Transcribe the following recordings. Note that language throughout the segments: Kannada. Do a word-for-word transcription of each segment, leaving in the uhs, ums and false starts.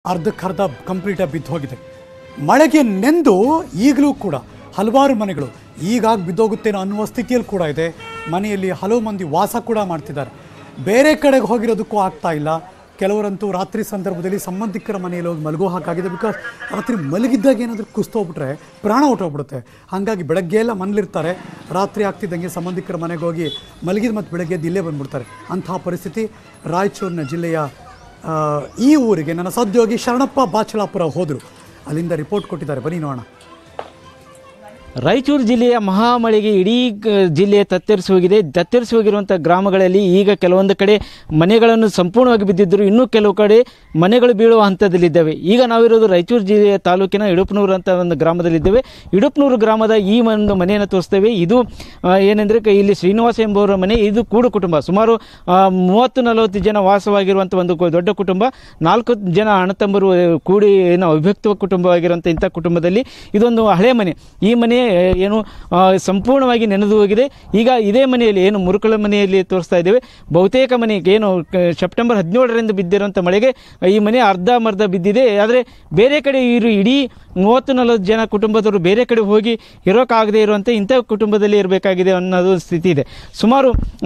ಅರ್ಧಕ್ಕರ್ಧ ಕಂಪ್ಲೀಟಾಗಿ ಬಿದ್ದು ಹೋಗಿದೆ. ಮಳೆಗೆ ನೆಂದು ಈಗಲೂ ಕೂಡ ಹಲವಾರು ಮನೆಗಳು ಈಗಾಗಿ ಬಿದ್ದೋಗುತ್ತೇನೋ ಅನ್ನುವ ಸ್ಥಿತಿಯಲ್ಲಿ ಕೂಡ ಇದೆ. ಮನೆಯಲ್ಲಿ ಹಲವು ಮಂದಿ ವಾಸ ಕೂಡ ಮಾಡ್ತಿದ್ದಾರೆ. ಬೇರೆ ಕಡೆಗೆ ಹೋಗಿರೋದಕ್ಕೂ ಆಗ್ತಾ ಇಲ್ಲ. ಕೆಲವರಂತೂ ರಾತ್ರಿ ಸಂದರ್ಭದಲ್ಲಿ ಸಂಬಂಧಿಕರ ಮನೆಯಲ್ಲಿ ಹೋಗಿ ಮಲಗೋ ಹಾಗಾಗಿದೆ. ಬಿಕಾಸ್ ರಾತ್ರಿ ಮಲಗಿದ್ದಾಗ ಏನಾದರೂ ಕುಸ್ತೋಗ್ಬಿಟ್ರೆ ಪ್ರಾಣ ಹೊಟ್ಟೋಗ್ಬಿಡುತ್ತೆ. ಹಾಗಾಗಿ ಬೆಳಗ್ಗೆ ಎಲ್ಲ ಮನೇಲಿರ್ತಾರೆ, ರಾತ್ರಿ ಆಗ್ತಿದ್ದಂಗೆ ಸಂಬಂಧಿಕರ ಮನೆಗೆ ಹೋಗಿ ಮಲಗಿದ ಮತ್ತು ಬೆಳಗ್ಗೆ ಎದ್ದು ಇಲ್ಲೇ ಬಂದುಬಿಡ್ತಾರೆ. ಅಂತಹ ಪರಿಸ್ಥಿತಿ ರಾಯಚೂರಿನ ಜಿಲ್ಲೆಯ ಈ ಊರಿಗೆ ನನ್ನ ಸಹೋದ್ಯೋಗಿ ಶರಣಪ್ಪ ಬಾಚಲಾಪುರ ಹೋದರು. ಅಲ್ಲಿಂದ ರಿಪೋರ್ಟ್ ಕೊಟ್ಟಿದ್ದಾರೆ, ಬನ್ನಿ ನೋಡೋಣ. ರಾಯಚೂರು ಜಿಲ್ಲೆಯ ಮಹಾಮಳೆಗೆ ಇಡೀ ಜಿಲ್ಲೆ ತತ್ತರಿಸಿ ಹೋಗಿದೆ. ತತ್ತರಿಸಿ ಹೋಗಿರುವಂಥ ಗ್ರಾಮಗಳಲ್ಲಿ ಈಗ ಕೆಲವೊಂದು ಕಡೆ ಮನೆಗಳನ್ನು ಸಂಪೂರ್ಣವಾಗಿ ಬಿದ್ದಿದ್ದರು, ಇನ್ನೂ ಕೆಲವು ಕಡೆ ಮನೆಗಳು ಬೀಳುವ ಹಂತದಲ್ಲಿದ್ದಾವೆ. ಈಗ ನಾವಿರೋದು ರಾಯಚೂರು ಜಿಲ್ಲೆಯ ತಾಲೂಕಿನ ಇಡುಪನೂರು ಅಂತ ಒಂದು ಗ್ರಾಮದಲ್ಲಿದ್ದೇವೆ. ಇಡುಪನೂರು ಗ್ರಾಮದ ಈ ಒಂದು ಮನೆಯನ್ನು ತೋರಿಸ್ತೇವೆ. ಇದು ಏನೆಂದರೆ ಇಲ್ಲಿ ಶ್ರೀನಿವಾಸ ಎಂಬುವರ ಮನೆ. ಇದು ಕೂಡು ಕುಟುಂಬ, ಸುಮಾರು ಮೂವತ್ತು ನಲವತ್ತು ಜನ ವಾಸವಾಗಿರುವಂಥ ಒಂದು ದೊಡ್ಡ ಕುಟುಂಬ. ನಾಲ್ಕು ಜನ ಅಣ್ಣತಮ್ಮರು ಕೂಡಿ ಏನೋ ಅವಿಭಕ್ತ ಕುಟುಂಬವಾಗಿರುವಂಥ ಇಂಥ ಕುಟುಂಬದಲ್ಲಿ ಇದೊಂದು ಹಳೆ ಮನೆ. ಈ ಮನೆ ಏನು ಸಂಪೂರ್ಣವಾಗಿ ನೆನೆದು ಹೋಗಿದೆ. ಈಗ ಇದೇ ಮನೆಯಲ್ಲಿ ಏನು ಮುರುಕಳ ಮನೆಯಲ್ಲಿ ತೋರಿಸ್ತಾ ಇದ್ದೇವೆ. ಬಹುತೇಕ ಮನೆಗೆ ಏನು ಸೆಪ್ಟೆಂಬರ್ ಹದಿನೇಳರಿಂದ ಬಿದ್ದಿರುವಂಥ ಮಳೆಗೆ ಈ ಮನೆ ಅರ್ಧ ಮರ್ಧ ಬಿದ್ದಿದೆ. ಆದರೆ ಬೇರೆ ಕಡೆ ಇರು ಇಡೀ ಮೂವತ್ತು ನಲವತ್ತು ಜನ ಕುಟುಂಬದವರು ಬೇರೆ ಕಡೆ ಹೋಗಿ ಇರೋಕ್ಕಾಗದೇ ಇರುವಂಥ ಇಂಥ ಕುಟುಂಬದಲ್ಲಿ ಇರಬೇಕಾಗಿದೆ ಅನ್ನೋದು ಸ್ಥಿತಿ ಇದೆ. ಸುಮಾರು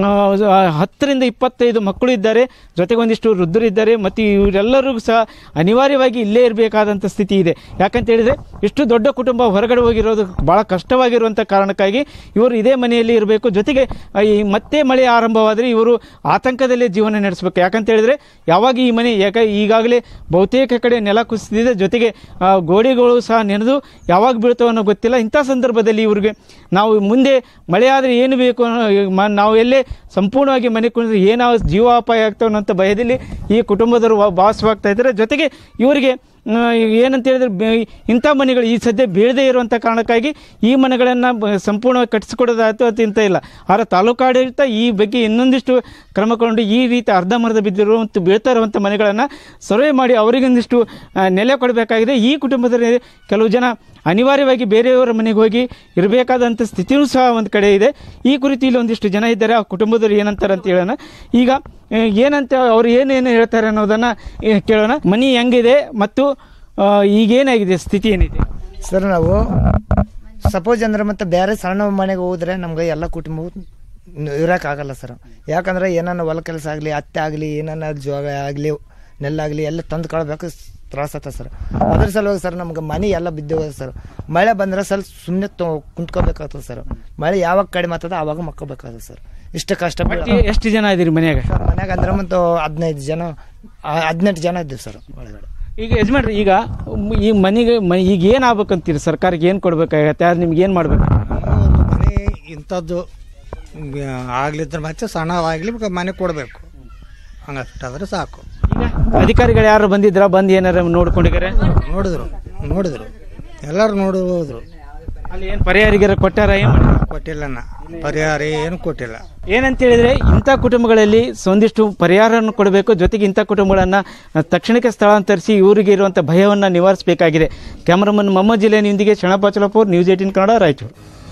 ಹತ್ತರಿಂದ ಇಪ್ಪತ್ತೈದು ಮಕ್ಕಳು ಇದ್ದಾರೆ, ಜೊತೆಗೆ ಒಂದಿಷ್ಟು ವೃದ್ಧರಿದ್ದಾರೆ. ಮತ್ತು ಇವರೆಲ್ಲರಿಗೂ ಸಹ ಅನಿವಾರ್ಯವಾಗಿ ಇಲ್ಲೇ ಇರಬೇಕಾದಂಥ ಸ್ಥಿತಿ ಇದೆ. ಯಾಕಂತ ಹೇಳಿದರೆ ಇಷ್ಟು ದೊಡ್ಡ ಕುಟುಂಬ ಹೊರಗಡೆ ಹೋಗಿರೋದು ಭಾಳ ಕಷ್ಟವಾಗಿರುವಂಥ ಕಾರಣಕ್ಕಾಗಿ ಇವರು ಇದೇ ಮನೆಯಲ್ಲಿ ಇರಬೇಕು. ಜೊತೆಗೆ ಈ ಮತ್ತೆ ಮಳೆ ಆರಂಭವಾದರೆ ಇವರು ಆತಂಕದಲ್ಲೇ ಜೀವನ ನಡೆಸಬೇಕು. ಯಾಕಂತ ಹೇಳಿದರೆ ಯಾವಾಗ ಈ ಮನೆ ಯಾಕೆ ಈಗಾಗಲೇ ಬಹುತೇಕ ಕಡೆ ನೆಲ ಕುಸಿದಿದೆ, ಜೊತೆಗೆ ಗೋಡೆಗಳು ಸಹ ನೆನೆದು ಯಾವಾಗ ಬೀಳ್ತಾವ ಅನ್ನೋ ಗೊತ್ತಿಲ್ಲ. ಇಂಥ ಸಂದರ್ಭದಲ್ಲಿ ಇವ್ರಿಗೆ ನಾವು ಮುಂದೆ ಮಳೆ ಆದರೆ ಏನು ಬೇಕು ಅನ್ನೋ ನಾವು ಎಲ್ಲೇ ಸಂಪೂರ್ಣವಾಗಿ ಮನೆ ಕುಣಿದ್ರೆ ಏನಾವ ಜೀವಾಪಾಯ ಆಗ್ತಾವ ಅನ್ನೋಂಥ ಭಯದಲ್ಲಿ ಈ ಕುಟುಂಬದವರು ವಾಸವಾಗ್ತಾ ಇದ್ದಾರೆ. ಜೊತೆಗೆ ಇವರಿಗೆ ಏನಂತ ಹೇಳಿದ್ರೆ ಇಂಥ ಮನೆಗಳು ಈ ಸದ್ಯ ಬೀಳದೇ ಇರುವಂಥ ಕಾರಣಕ್ಕಾಗಿ ಈ ಮನೆಗಳನ್ನು ಸಂಪೂರ್ಣವಾಗಿ ಕಟ್ಟಿಸಿಕೊಡೋದಾಯ್ತು ಅದು ಇಂಥ ಇಲ್ಲ. ಆದರೆ ತಾಲೂಕಾಡಳಿತ ಈ ಬಗ್ಗೆ ಇನ್ನೊಂದಿಷ್ಟು ಕ್ರಮಕೊಂಡು ಈ ರೀತಿ ಅರ್ಧಂಬರ್ಧ ಬಿದ್ದಿರುವಂಥ ಬೀಳ್ತಾ ಇರುವಂಥ ಮನೆಗಳನ್ನು ಸರ್ವೆ ಮಾಡಿ ಅವರಿಗೊಂದಿಷ್ಟು ನೆಲೆ ಕೊಡಬೇಕಾಗಿದೆ. ಈ ಕುಟುಂಬದಲ್ಲಿ ಕೆಲವು ಜನ ಅನಿವಾರ್ಯವಾಗಿ ಬೇರೆಯವರ ಮನೆಗೆ ಹೋಗಿ ಇರಬೇಕಾದಂಥ ಸ್ಥಿತಿಯೂ ಸಹ ಒಂದು ಕಡೆ ಇದೆ. ಈ ಕುರಿತು ಇಲ್ಲಿ ಒಂದಿಷ್ಟು ಜನ ಇದ್ದಾರೆ, ಆ ಕುಟುಂಬದವರು ಏನಂತಾರೆ ಅಂತ ಹೇಳೋಣ. ಈಗ ಏನಂತ ಅವ್ರು ಏನೇನು ಹೇಳ್ತಾರೆ ಅನ್ನೋದನ್ನು ಕೇಳೋಣ. ಮನೆ ಹೆಂಗಿದೆ ಮತ್ತು ಈಗೇನಾಗಿದೆ, ಸ್ಥಿತಿ ಏನಿದೆ ಸರ್? ನಾವು ಸಪೋಸ್ ಅಂದ್ರೆ ಮತ್ತು ಬೇರೆ ಸಣ್ಣ ಮನೆಗೆ ಹೋದರೆ ನಮ್ಗೆ ಎಲ್ಲ ಕುಟುಂಬವು ಇರೋಕ್ಕಾಗಲ್ಲ ಸರ್. ಯಾಕಂದರೆ ಏನಾನ ಹೊಲ ಕೆಲಸ ಆಗಲಿ, ಹತ್ತೆ ಆಗಲಿ, ಏನಾನ ಜೋಳ ಆಗಲಿ, ನೆಲ್ಲಾಗಲಿ ಎಲ್ಲ ತಂದು ಕಳ್ಬೇಕು, ತ್ರಾಸತ್ತ ಸರ್. ಅದ್ರ ಸಲುವಾಗಿ ಸರ್ ನಮ್ಗೆ ಮನೆ ಎಲ್ಲ ಬಿದ್ದೋಗ ಸರ್. ಮಳೆ ಬಂದರೆ ಸ್ವಲ್ಪ ಸುಮ್ಮನೆ ತೊ ಕುಂತ್ಕೋಬೇಕಾಗ್ತದೆ ಸರ್. ಮಳೆ ಯಾವಾಗ ಕಡಿಮೆ ಆಗ್ತದೆ ಆವಾಗ ಮಕ್ಕೋಬೇಕಾಗ್ತದೆ ಸರ್. ಇಷ್ಟು ಕಷ್ಟ. ಎಷ್ಟು ಜನ ಇದ್ದೀರಿ ಮನ್ಯಾಗ? ಸರ್ ಮನ್ಯಾಗ ಅಂದ್ರೆ ಮತ್ತು ಹದಿನೈದು ಜನ ಹದಿನೆಂಟು ಜನ ಇದ್ದೀವಿ ಸರ್ ಒಳಗಡೆ. ಈಗ ಯಜಮಾನ್ರಿ, ಈಗ ಈ ಮನೆಗೆ ಈಗ ಏನು ಆಗ್ಬೇಕಂತೀರಿ? ಸರ್ಕಾರಕ್ಕೆ ಏನು ಕೊಡ್ಬೇಕಾಗತ್ತೆ? ಯಾರು ನಿಮ್ಗೆ ಏನು ಮಾಡ್ಬೇಕು? ಮನೆ ಇಂಥದ್ದು ಆಗ್ಲಿದ್ರೆ ಮತ್ತೆ ಸಣ್ಣವಾಗಲಿ ಮನೆ ಕೊಡಬೇಕು, ಹಂಗಷ್ಟಾದ್ರೆ ಸಾಕು. ಅಧಿಕಾರಿಗಳು ಯಾರು ಬಂದಿದ್ರ? ಬಂದು ಏನಾರ ನೋಡ್ಕೊಂಡಿದ್ದಾರೆ? ನೋಡಿದ್ರು ನೋಡಿದ್ರು ಎಲ್ಲರೂ ನೋಡಿ ಹೋದ್ರು. ಅಲ್ಲಿ ಏನು ಪರಿಹಾರ ಕೊಟ್ಟಾರ? ಏನು ಕೊಟ್ಟಿಲ್ಲ, ಪರಿಹಾರ ಏನು ಕೊಟ್ಟಿಲ್ಲ. ಏನಂತ ಹೇಳಿದ್ರೆ ಇಂಥ ಕುಟುಂಬಗಳಲ್ಲಿ ಒಂದಿಷ್ಟು ಪರಿಹಾರವನ್ನು ಕೊಡಬೇಕು. ಜೊತೆಗೆ ಇಂಥ ಕುಟುಂಬಗಳನ್ನು ತಕ್ಷಣಕ್ಕೆ ಸ್ಥಳಾಂತರಿಸಿ ಇವರಿಗೆ ಇರುವಂಥ ಭಯವನ್ನು ನಿವಾರಿಸಬೇಕಾಗಿದೆ. ಕ್ಯಾಮರಾಮನ್ ಮೊಹಮ್ಮದ್ ಜಿಲ್ಲೆಯೊಂದಿಗೆ ಶರಣಪ್ಪ ಬಾಚಲಾಪುರ, ನ್ಯೂಸ್ ಏಟೀನ್ ಕನ್ನಡ, ರಾಯಚೂರು.